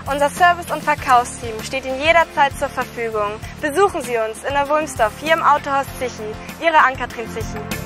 Unser Service- und Verkaufsteam steht Ihnen jederzeit zur Verfügung. Besuchen Sie uns in der Wulmsdorf hier im Autohaus Zichy. Ihre Ann-Kathrin Zichy.